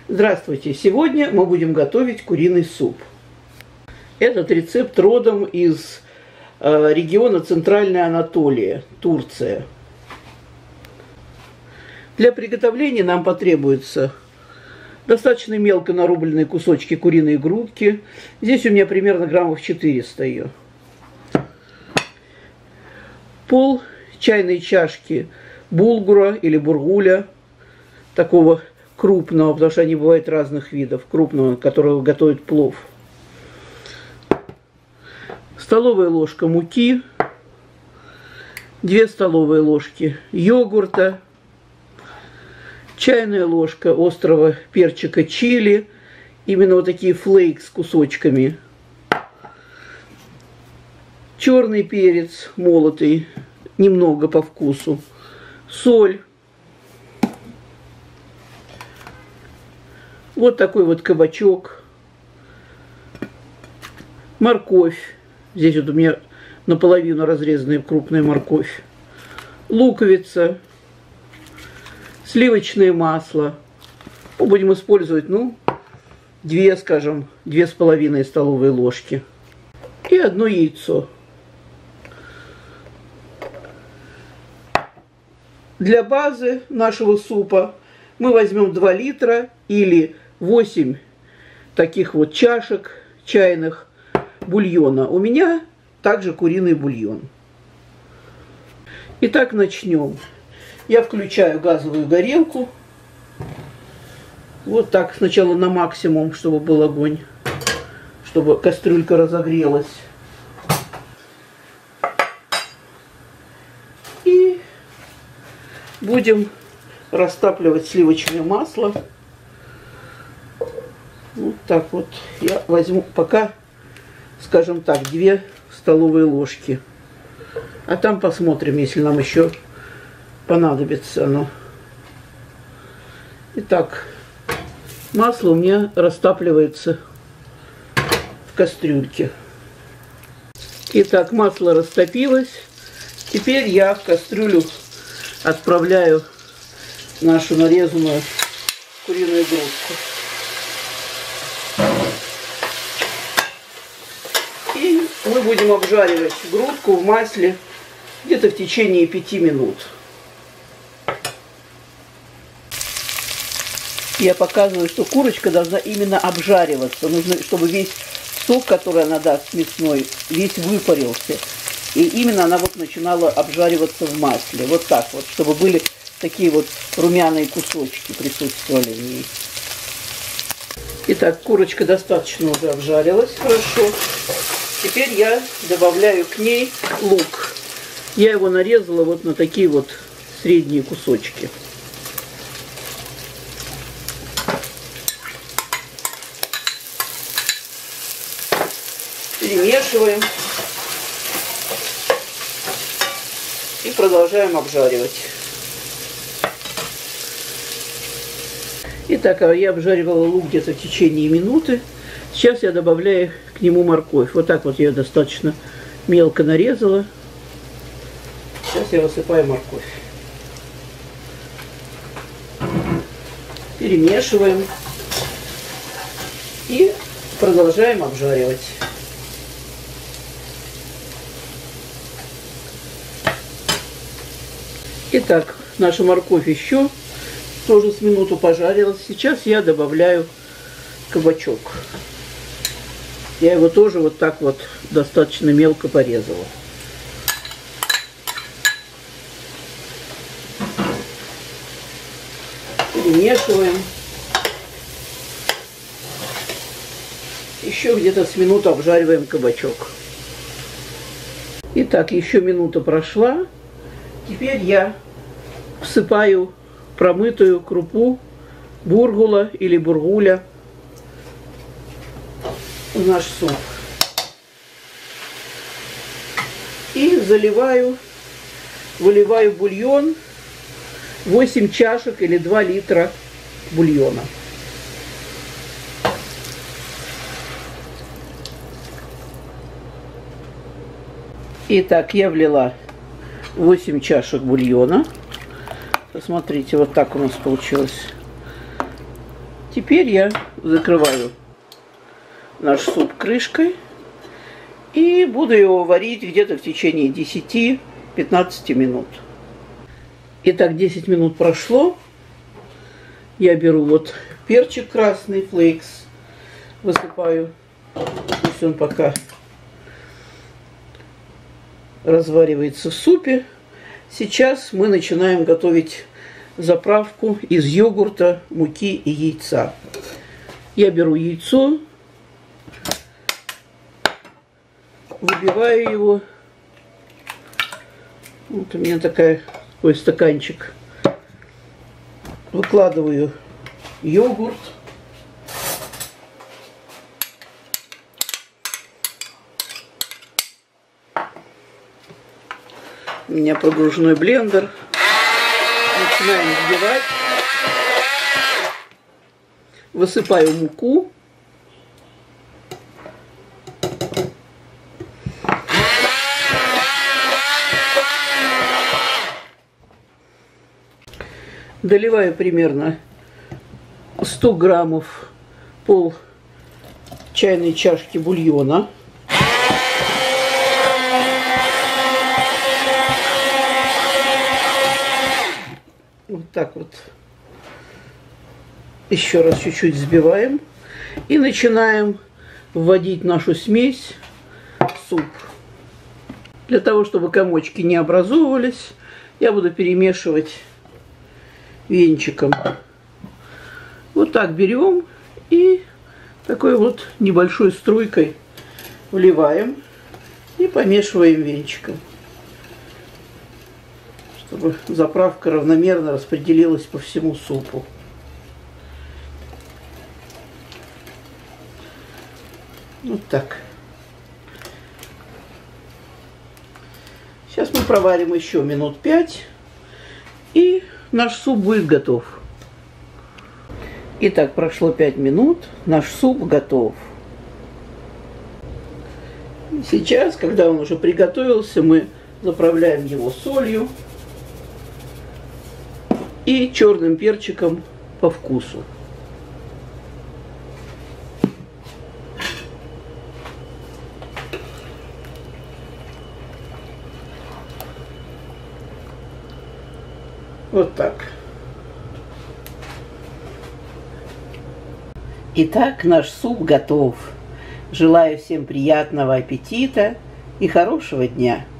Здравствуйте! Сегодня мы будем готовить куриный суп. Этот рецепт родом из региона Центральная Анатолия, Турция. Для приготовления нам потребуется достаточно мелко нарубленные кусочки куриной грудки. Здесь у меня примерно граммов 400 ее. Пол чайной чашки булгура или бургуля, такого крупного, потому что они бывают разных видов, крупного, которого готовят плов. Столовая ложка муки, 2 столовые ложки йогурта, чайная ложка острого перчика чили, именно вот такие флейк с кусочками, черный перец молотый, немного по вкусу, соль. Вот такой вот кабачок, морковь. Здесь вот у меня наполовину разрезанная крупная морковь, луковица, сливочное масло. Будем использовать, 2, скажем, 2,5 столовые ложки. И 1 яйцо. Для базы нашего супа мы возьмем 2 литра или 8 таких вот чашек чайных бульона. У меня также куриный бульон. Итак, начнем. Я включаю газовую горелку. Вот так сначала на максимум, чтобы был огонь, чтобы кастрюлька разогрелась. И будем растапливать сливочное масло. Вот так вот. Я возьму пока, скажем так, 2 столовые ложки. А там посмотрим, если нам еще понадобится оно. Итак, масло у меня растапливается в кастрюльке. Итак, масло растопилось. Теперь я в кастрюлю отправляю нашу нарезанную куриную грудку. И мы будем обжаривать грудку в масле где-то в течение 5 минут. Я показываю, что курочка должна именно обжариваться. Нужно, чтобы весь сок, который она даст мясной, весь выпарился. И именно она вот начинала обжариваться в масле. Вот так вот, чтобы были такие вот румяные кусочки присутствовали в ней. Итак, курочка достаточно уже обжарилась хорошо. Теперь я добавляю к ней лук. Я его нарезала вот на такие вот средние кусочки. Перемешиваем. И продолжаем обжаривать. Итак, я обжаривала лук где-то в течение минуты. Сейчас я добавляю к нему морковь. Вот так вот я ее достаточно мелко нарезала. Сейчас я высыпаю морковь. Перемешиваем. И продолжаем обжаривать. Итак, наша морковь еще тоже с минуту пожарилась. Сейчас я добавляю кабачок. Я его тоже вот так вот достаточно мелко порезала. Перемешиваем. Еще где-то с минуту обжариваем кабачок. Итак, еще минута прошла. Теперь я всыпаю промытую крупу бургула или бургуля в наш суп. И выливаю бульон, 8 чашек или 2 литра бульона. Итак, я влила 8 чашек бульона. Посмотрите, вот так у нас получилось. Теперь я закрываю наш суп крышкой и буду его варить где-то в течение 10-15 минут. Итак, 10 минут прошло. Я беру вот перчик красный, флейкс, высыпаю. Пусть он пока разваривается в супе. Сейчас мы начинаем готовить заправку из йогурта, муки и яйца. Я беру яйцо, выбиваю его. Вот у меня такой стаканчик. Выкладываю йогурт. У меня прогружной блендер. Начинаем взбивать. Высыпаю муку. Доливаю примерно 100 граммов, пол чайной чашки бульона. Вот так вот. Еще раз чуть-чуть взбиваем. И начинаем вводить нашу смесь в суп. Для того, чтобы комочки не образовывались, я буду перемешивать венчиком. Вот так берем и такой вот небольшой струйкой вливаем и помешиваем венчиком, чтобы заправка равномерно распределилась по всему супу. Вот так. Сейчас мы проварим еще минут 5, и наш суп будет готов. Итак, прошло 5 минут, наш суп готов. Сейчас, когда он уже приготовился, мы заправляем его солью и черным перчиком по вкусу. Вот так. Итак, наш суп готов. Желаю всем приятного аппетита и хорошего дня.